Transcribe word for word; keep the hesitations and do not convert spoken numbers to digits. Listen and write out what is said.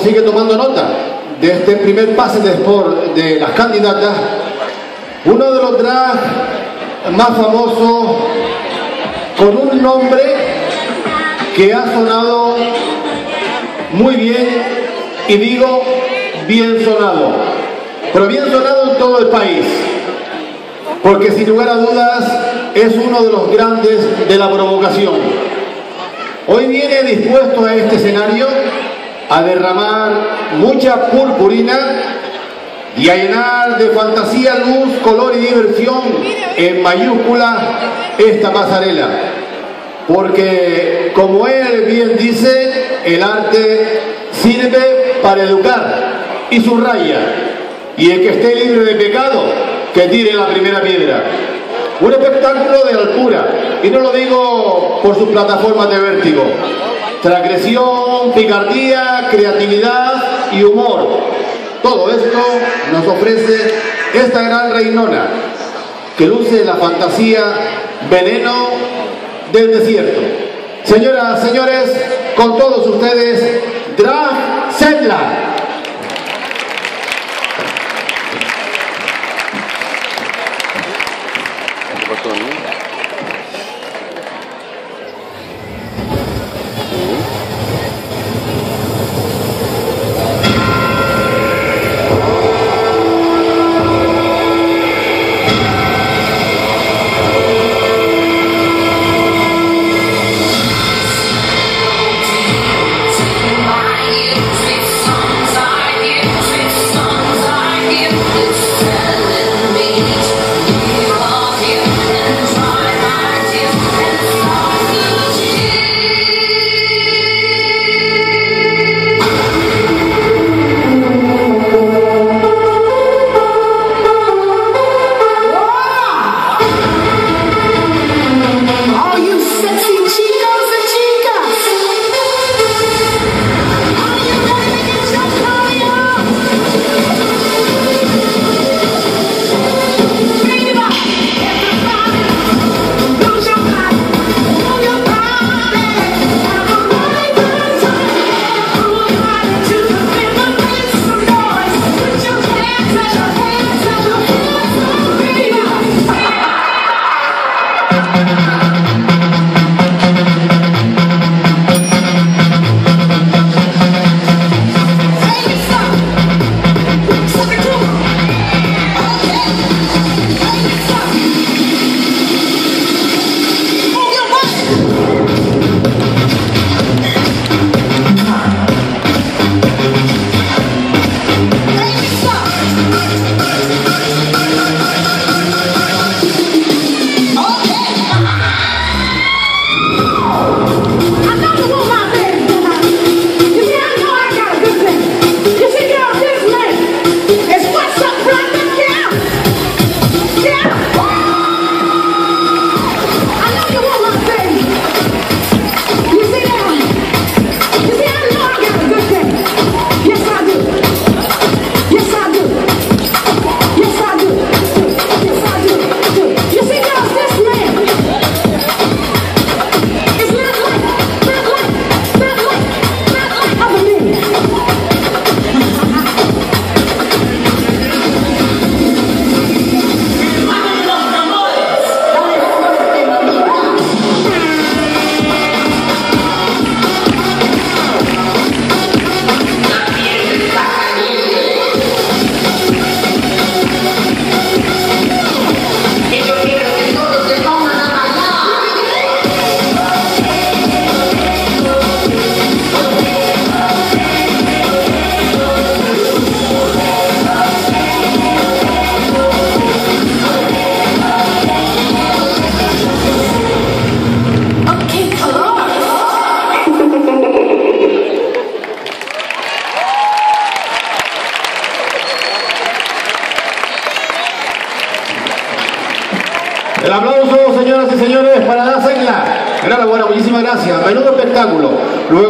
sigue tomando nota de este primer pase de, sport de las candidatas, uno de los drag más famosos, con un nombre que ha sonado muy bien, y digo bien sonado, pero bien sonado en todo el país, porque sin lugar a dudas es uno de los grandes de la provocación. Hoy viene dispuesto a este escenario a derramar mucha purpurina y a llenar de fantasía, luz, color y diversión en mayúscula esta pasarela, porque como él bien dice, el arte sirve para educar, y subraya: y el que esté libre de pecado, que tire la primera piedra. Un espectáculo de altura, y no lo digo por sus plataformas de vértigo. Transgresión, picardía, creatividad y humor. Todo esto nos ofrece esta gran reinona, que luce la fantasía veneno del desierto. Señoras, señores, con todos ustedes, Drag Zedla. El aplauso, señoras y señores, para Drag Zedla. Enhorabuena, muchísimas gracias. Menudo espectáculo. Luego